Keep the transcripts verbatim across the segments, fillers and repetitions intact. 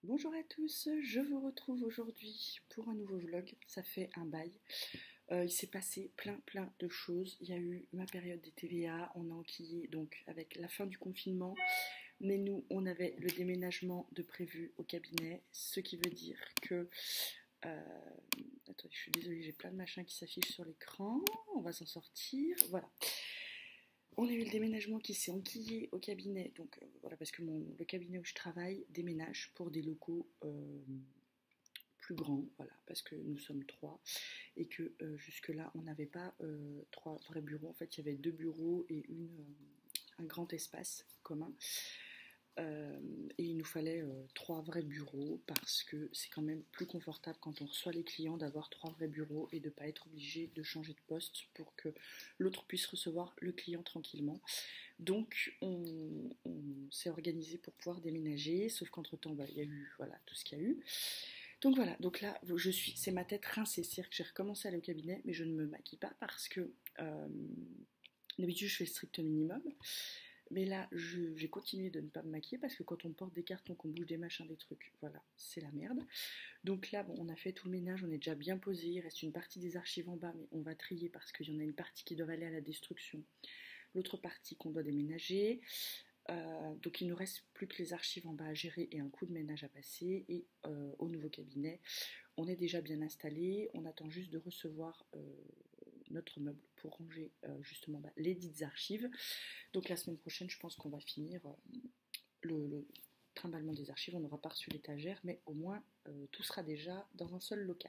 Bonjour à tous, je vous retrouve aujourd'hui pour un nouveau vlog, ça fait un bail. Euh, il s'est passé plein plein de choses, il y a eu ma période des T V A, on a enquillé donc avec la fin du confinement, mais nous on avait le déménagement de prévu au cabinet, ce qui veut dire que... Euh, attendez, je suis désolée, j'ai plein de machins qui s'affichent sur l'écran, on va s'en sortir, voilà. On a eu le déménagement qui s'est enquillé au cabinet, donc euh, voilà, parce que mon, le cabinet où je travaille déménage pour des locaux euh, plus grands, voilà, parce que nous sommes trois et que euh, jusque-là on n'avait pas euh, trois vrais bureaux. En fait, il y avait deux bureaux et une, euh, un grand espace commun. Euh, et il nous fallait euh, trois vrais bureaux parce que c'est quand même plus confortable quand on reçoit les clients d'avoir trois vrais bureaux et de ne pas être obligé de changer de poste pour que l'autre puisse recevoir le client tranquillement. Donc on, on s'est organisé pour pouvoir déménager, sauf qu'entre temps bah, il y a eu voilà, tout ce qu'il y a eu. Donc voilà, donc là je suis, c'est ma tête rincée, c'est-à-dire que j'ai recommencé à aller au cabinet mais je ne me maquille pas parce que euh, d'habitude je fais le strict minimum. Mais là, je, j'ai continué de ne pas me maquiller parce que quand on porte des cartons, qu'on bouge des machins, des trucs, voilà, c'est la merde. Donc là, bon, on a fait tout le ménage, on est déjà bien posé. Il reste une partie des archives en bas, mais on va trier parce qu'il y en a une partie qui doit aller à la destruction. L'autre partie qu'on doit déménager. Euh, donc il ne nous reste plus que les archives en bas à gérer et un coup de ménage à passer. Et euh, au nouveau cabinet, on est déjà bien installé. On attend juste de recevoir... Euh, notre meuble pour ranger euh, justement bah, les dites archives. Donc la semaine prochaine, je pense qu'on va finir euh, le, le trimballement des archives. On n'aura pas reçu l'étagère, mais au moins euh, tout sera déjà dans un seul local.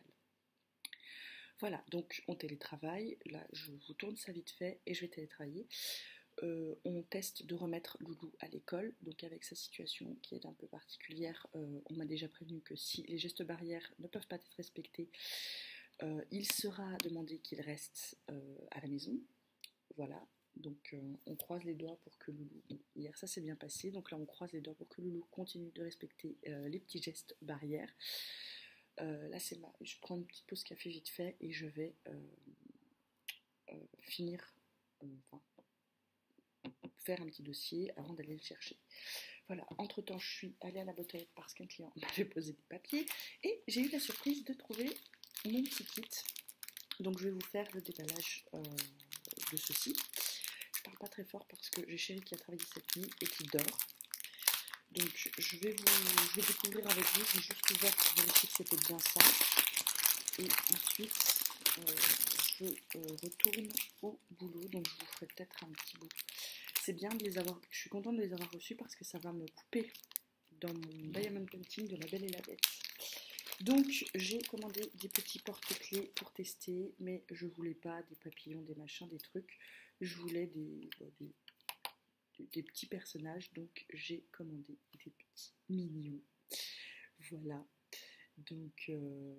Voilà, donc on télétravaille. Là, je vous tourne ça vite fait et je vais télétravailler. Euh, on teste de remettre Loulou à l'école, donc avec sa situation qui est un peu particulière, euh, on m'a déjà prévenu que si les gestes barrières ne peuvent pas être respectés, Euh, il sera demandé qu'il reste euh, à la maison. Voilà, donc euh, on croise les doigts pour que Loulou... Bon, hier ça s'est bien passé, donc là on croise les doigts pour que Loulou continue de respecter euh, les petits gestes barrières. Euh, là c'est ma... Je prends une petite pause café vite fait et je vais euh, euh, finir, euh, enfin, faire un petit dossier avant d'aller le chercher. Voilà, entre temps je suis allée à la boîte aux lettres parce qu'un client m'avait posé des papiers et j'ai eu la surprise de trouver mon petit kit. Donc je vais vous faire le déballage euh, de ceci. Je parle pas très fort parce que j'ai chéri qui a travaillé cette nuit et qui dort. Donc je vais vous je vais découvrir avec vous, j'ai juste ouvert pour vérifier que c'était bien ça. Et ensuite euh, je euh, retourne au boulot, donc je vous ferai peut-être un petit bout. C'est bien de les avoir, je suis contente de les avoir reçus parce que ça va me couper dans mon Diamond Painting de La Belle et la Bête. Donc j'ai commandé des petits porte-clés pour tester, mais je voulais pas des papillons, des machins, des trucs. Je voulais des, bah, des, des, des petits personnages, donc j'ai commandé des petits mignons. Voilà, donc euh,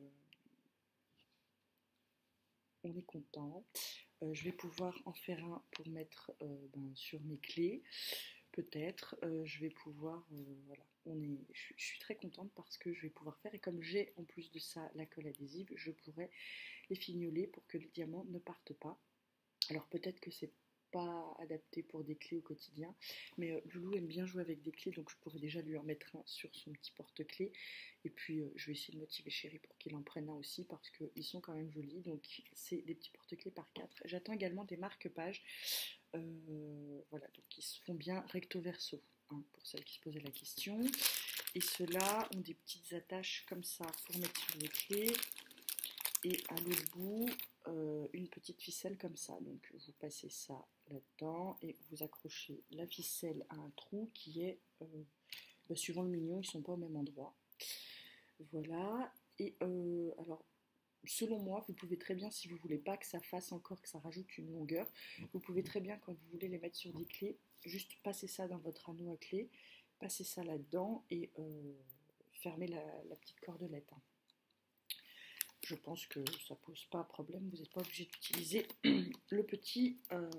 on est content. Euh, je vais pouvoir en faire un pour mettre euh, ben, sur mes clés. Peut-être, euh, je vais pouvoir, euh, voilà, on est, je, je suis très contente parce que je vais pouvoir faire, et comme j'ai en plus de ça la colle adhésive, je pourrais les fignoler pour que les diamants ne partent pas. Alors peut-être que c'est pas adapté pour des clés au quotidien, mais euh, Loulou aime bien jouer avec des clés, donc je pourrais déjà lui en mettre un sur son petit porte-clés, et puis euh, je vais essayer de motiver Chéri pour qu'il en prenne un aussi, parce qu'ils sont quand même jolis, donc c'est des petits porte-clés par quatre. J'attends également des marque-pages, euh, voilà, donc ils se font bien recto-verso, hein, pour celles qui se posaient la question, et ceux-là ont des petites attaches comme ça pour mettre sur les clés, et à l'autre bout, euh, une petite ficelle comme ça. Donc vous passez ça là-dedans et vous accrochez la ficelle à un trou qui est, euh, bah, suivant le mignon, ils ne sont pas au même endroit. Voilà. Et euh, alors, selon moi, vous pouvez très bien, si vous ne voulez pas que ça fasse encore, que ça rajoute une longueur, vous pouvez très bien, quand vous voulez les mettre sur des clés, juste passer ça dans votre anneau à clé, passer ça là-dedans et euh, fermer la, la petite cordelette. Hein. Je pense que ça ne pose pas problème, vous n'êtes pas obligé d'utiliser le petit euh,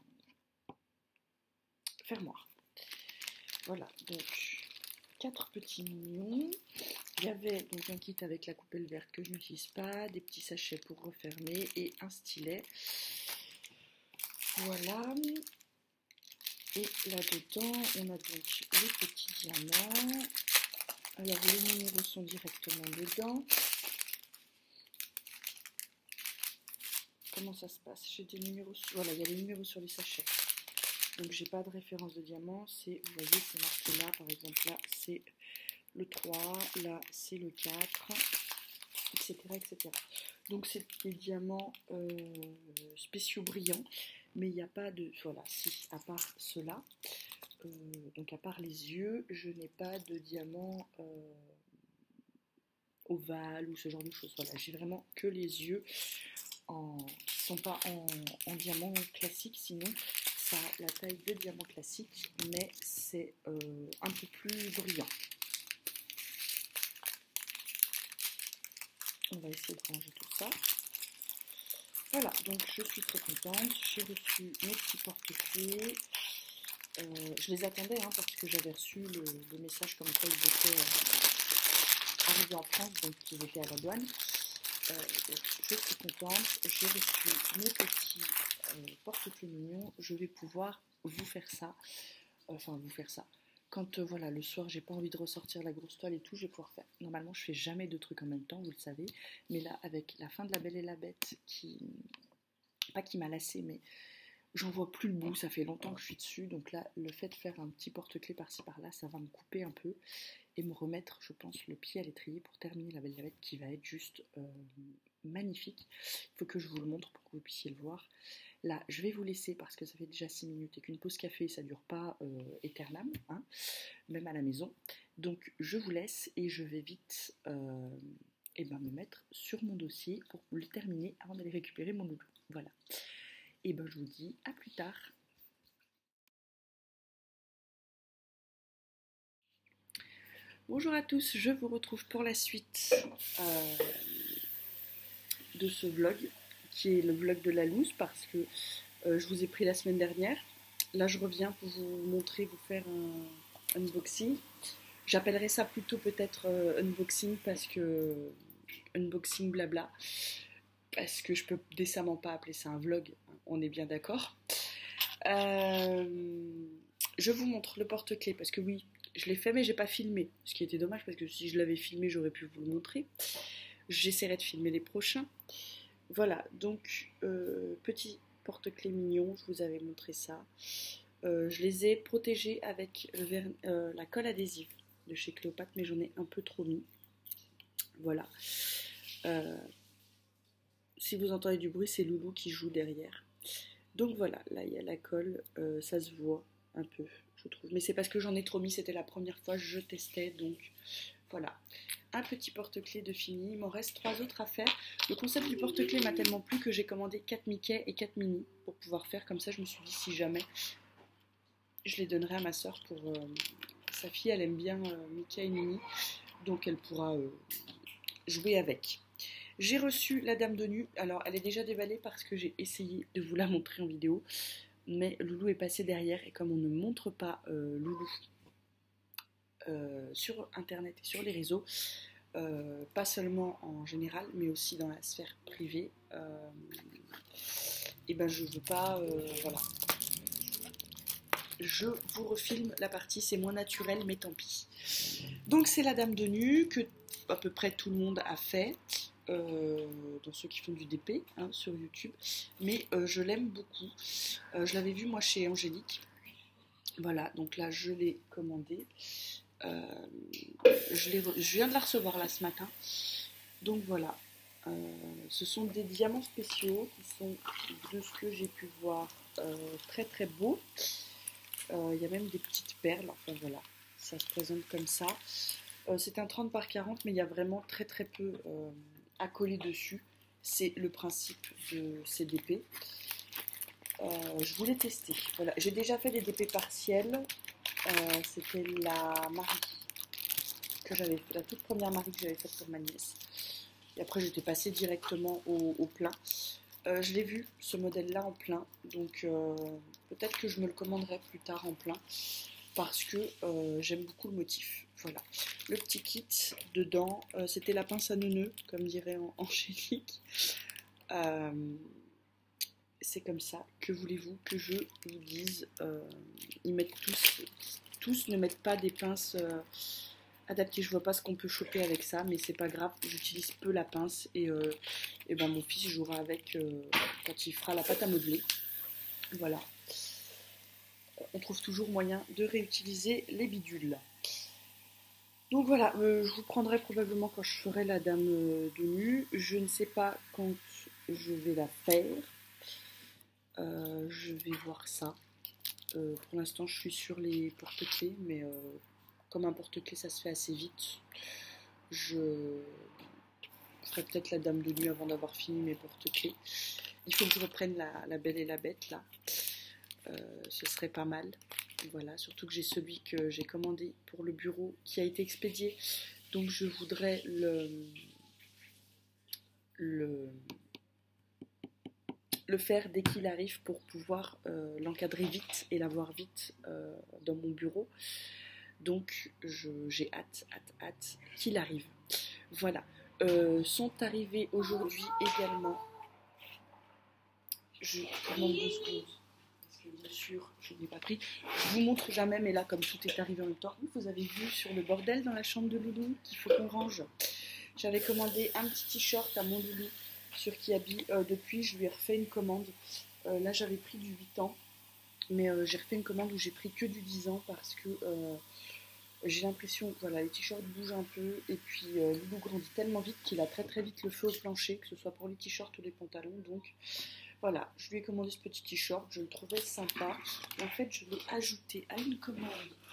fermoir. Voilà, donc quatre petits mignons. Il y avait donc un kit avec la coupelle verte que je n'utilise pas, des petits sachets pour refermer et un stylet. Voilà. Et là-dedans, on a donc les petits diamants. Alors les numéros sont directement dedans. Comment ça se passe? J'ai des numéros, voilà, il y a les numéros sur les sachets. Donc j'ai pas de référence de diamant, c'est, vous voyez, c'est marqué là, par exemple là c'est le trois, là c'est le quatre, et cetera et cetera. Donc c'est des diamants euh, spéciaux brillants, mais il n'y a pas de, voilà, si, à part cela, euh, donc à part les yeux, je n'ai pas de diamants euh, ovales ou ce genre de choses. Voilà, j'ai vraiment que les yeux en, qui ne sont pas en, en diamant classique, sinon ça a la taille de diamant classique, mais c'est euh, un peu plus brillant. On va essayer de ranger tout ça. Voilà, donc je suis très contente. J'ai reçu mes petits porte-clés. Euh, je les attendais hein, parce que j'avais reçu le, le message comme quoi ils étaient euh, arrivés en France, donc ils étaient à la douane. Euh, donc je suis contente. J'ai reçu mes petits euh, porte-clés mignons. Je vais pouvoir vous faire ça. Enfin, vous faire ça. Quand euh, voilà, le soir, j'ai pas envie de ressortir la grosse toile et tout, je vais pouvoir faire. Normalement, je fais jamais deux trucs en même temps, vous le savez. Mais là, avec la fin de La Belle et la Bête, qui. Pas qui m'a lassée, mais j'en vois plus le bout, ça fait longtemps que je suis dessus. Donc là, le fait de faire un petit porte-clés par-ci par-là, ça va me couper un peu et me remettre, je pense, le pied à l'étrier pour terminer La Belle et la Bête qui va être juste euh, magnifique. Il faut que je vous le montre pour que vous puissiez le voir. Là, je vais vous laisser parce que ça fait déjà six minutes et qu'une pause café, ça dure pas euh, éternellement, hein, même à la maison. Donc, je vous laisse et je vais vite euh, eh ben, me mettre sur mon dossier pour le terminer avant d'aller récupérer mon loulou. Voilà. Et ben, je vous dis à plus tard. Bonjour à tous, je vous retrouve pour la suite euh, de ce vlog, qui est le vlog de la loose, parce que euh, je vous ai pris la semaine dernière. Là, je reviens pour vous montrer, vous faire un unboxing. J'appellerai ça plutôt peut-être euh, unboxing, parce que unboxing blabla, parce que je peux décemment pas appeler ça un vlog, on est bien d'accord. Euh, je vous montre le porte-clés, parce que oui, je l'ai fait mais j'ai pas filmé, ce qui était dommage parce que si je l'avais filmé j'aurais pu vous le montrer. J'essaierai de filmer les prochains. Voilà, donc euh, petit porte-clés mignon, je vous avais montré ça. Euh, je les ai protégés avec le ver... euh, la colle adhésive de chez Cléopâtre, mais j'en ai un peu trop mis. Voilà. Euh, si vous entendez du bruit, c'est Loulou qui joue derrière. Donc voilà, là il y a la colle, euh, ça se voit un peu, je trouve. Mais c'est parce que j'en ai trop mis, c'était la première fois, je testais, donc voilà. Un petit porte-clés de fini, il m'en reste trois autres à faire. Le concept du porte-clés m'a tellement plu que j'ai commandé quatre Mickey et quatre Minnie pour pouvoir faire. Comme ça, je me suis dit, si jamais, je les donnerai à ma soeur pour... Euh, sa fille, elle aime bien euh, Mickey et Minnie, donc elle pourra euh, jouer avec. J'ai reçu la Dame de Nu. Alors, elle est déjà déballée parce que j'ai essayé de vous la montrer en vidéo. Mais Loulou est passé derrière et comme on ne montre pas euh, Loulou euh, sur internet et sur les réseaux, euh, pas seulement en général mais aussi dans la sphère privée, euh, et ben je veux pas, euh, voilà. Je vous refilme la partie, c'est moins naturel mais tant pis. Donc c'est la Dame de Nu que à peu près tout le monde a fait. Euh, dans ceux qui font du D P hein, sur YouTube, mais euh, je l'aime beaucoup. Euh, je l'avais vu moi chez Angélique. Voilà, donc là je l'ai commandé. Euh, je, je viens de la recevoir là ce matin. Donc voilà, euh, ce sont des diamants spéciaux qui sont, de ce que j'ai pu voir, euh, très très beaux. Euh, il y a même des petites perles, enfin voilà, ça se présente comme ça. Euh, c'est un trente par quarante, mais il y a vraiment très très peu euh, à coller dessus. C'est le principe de ces D P. Euh, je voulais tester. Voilà. J'ai déjà fait des D P partiels. Euh, C'était la Marie que j'avais fait, la toute première Marie que j'avais faite pour ma nièce. Et après, j'étais passée directement au, au plein. Euh, je l'ai vu, ce modèle-là, en plein. Donc, euh, peut-être que je me le commanderai plus tard en plein. Parce que euh, j'aime beaucoup le motif. Voilà. Le petit kit, dedans, euh, c'était la pince à neuneux, comme dirait Angélique. Euh, c'est comme ça. Que voulez-vous que je vous dise? euh, Ils mettent tous, tous ne mettent pas des pinces euh, adapté. Je vois pas ce qu'on peut choper avec ça, mais c'est pas grave. J'utilise peu la pince et, euh, et ben mon fils jouera avec euh, quand il fera la pâte à modeler. Voilà. On trouve toujours moyen de réutiliser les bidules. Donc voilà, euh, je vous prendrai probablement quand je ferai la dame euh, de nu. Je ne sais pas quand je vais la faire. Euh, je vais voir ça. Euh, pour l'instant, je suis sur les porte-clés, mais euh, comme un porte-clés, ça se fait assez vite. Je ferai peut-être la dame de nuit avant d'avoir fini mes porte-clés. Il faut que je reprenne la, la Belle et la Bête là. Euh, ce serait pas mal. Voilà, surtout que j'ai celui que j'ai commandé pour le bureau qui a été expédié. Donc je voudrais le, le, le faire dès qu'il arrive pour pouvoir euh, l'encadrer vite et l'avoir vite euh, dans mon bureau. Donc j'ai hâte, hâte, hâte qu'il arrive. Voilà. Euh, sont arrivés aujourd'hui également. Je demande deux secondes. Parce que bien sûr, je n'ai pas pris. Je vous montre jamais, mais là, comme tout est arrivé en même temps, vous avez vu sur le bordel dans la chambre de Loulou qu'il faut qu'on range. J'avais commandé un petit t-shirt à mon Loulou sur Kiabi. Euh, depuis, je lui ai refait une commande. Euh, là, j'avais pris du huit ans, mais euh, j'ai refait une commande où j'ai pris que du dix ans parce que euh, j'ai l'impression que voilà, les t-shirts bougent un peu. Et puis, euh, Loulou grandit tellement vite qu'il a très très vite le feu au plancher, que ce soit pour les t-shirts ou les pantalons. Donc, voilà, je lui ai commandé ce petit t-shirt, je le trouvais sympa. Et en fait, je l'ai ajouté à une commande.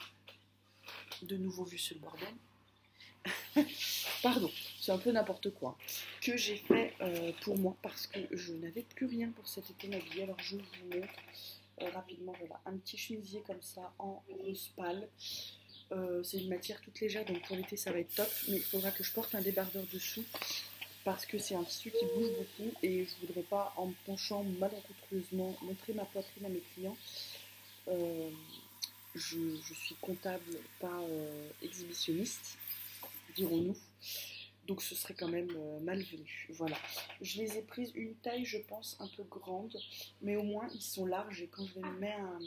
De nouveau vu ce bordel. Pardon, c'est un peu n'importe quoi. Que j'ai fait euh, pour moi parce que je n'avais plus rien pour cet été m'habiller. Alors je vous montre euh, rapidement. Voilà, un petit chemisier comme ça en rose pâle. Euh, c'est une matière toute légère, donc pour l'été ça va être top. Mais il faudra que je porte un débardeur dessous. Parce que c'est un tissu qui bouge beaucoup et je ne voudrais pas, en me penchant malencontreusement, montrer ma poitrine à mes clients. Euh, je, je suis comptable, pas euh, exhibitionniste, dirons-nous. Donc ce serait quand même euh, malvenu. Voilà. Je les ai prises une taille, je pense, un peu grande, mais au moins ils sont larges et quand je les mets un,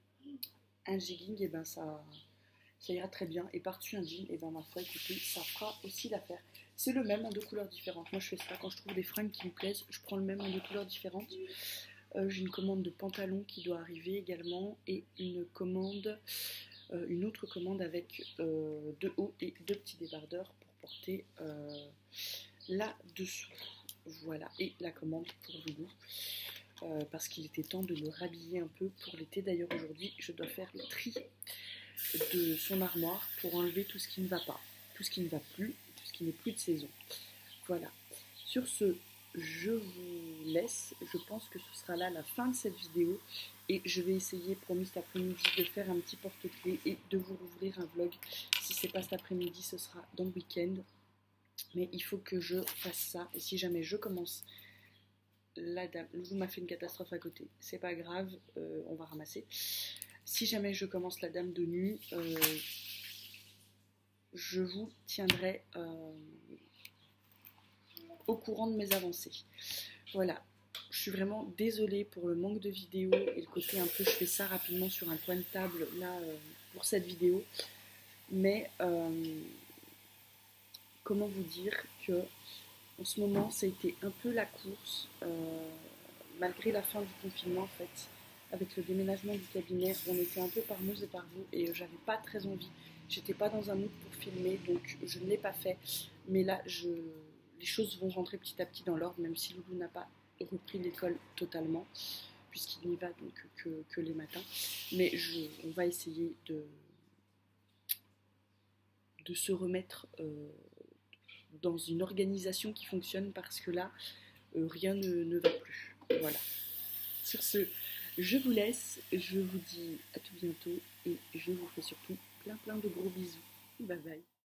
un jegging, et ben ça, ça ira très bien. Et par-dessus un jean, et ben ma foi, écoutez, ça fera aussi l'affaire. C'est le même en deux couleurs différentes. Moi je fais ça quand je trouve des fringues qui me plaisent, je prends le même en deux couleurs différentes. Euh, j'ai une commande de pantalon qui doit arriver également et une commande, euh, une autre commande avec euh, deux hauts et deux petits débardeurs pour porter euh, là-dessous. Voilà, et la commande pour Loulou. Euh, parce qu'il était temps de le rhabiller un peu pour l'été. D'ailleurs aujourd'hui je dois faire le tri de son armoire pour enlever tout ce qui ne va pas, tout ce qui ne va plus, tout ce qui n'est plus de saison. Voilà. Sur ce, je vous laisse. Je pense que ce sera là la fin de cette vidéo et je vais essayer, promis cet après-midi, de faire un petit porte-clés et de vous rouvrir un vlog. Si c'est pas cet après-midi, ce sera dans le week-end. Mais il faut que je fasse ça. Et si jamais je commence la dame, Loulou m'a fait une catastrophe à côté. C'est pas grave, euh, on va ramasser. Si jamais je commence la dame de nu, euh, je vous tiendrai euh, au courant de mes avancées. Voilà, je suis vraiment désolée pour le manque de vidéos et le côté un peu je fais ça rapidement sur un coin de table là euh, pour cette vidéo. Mais euh, comment vous dire que en ce moment ça a été un peu la course euh, malgré la fin du confinement en fait. Avec le déménagement du cabinet, on était un peu par nous et par vous et j'avais pas très envie. J'étais pas dans un mood pour filmer, donc je ne l'ai pas fait. Mais là, je, les choses vont rentrer petit à petit dans l'ordre, même si Loulou n'a pas repris l'école totalement, puisqu'il n'y va donc que, que les matins. Mais je, on va essayer de, de se remettre euh, dans une organisation qui fonctionne, parce que là, euh, rien ne, ne va plus. Voilà. Sur ce, je vous laisse, je vous dis à tout bientôt et je vous fais surtout plein plein de gros bisous. Bye bye.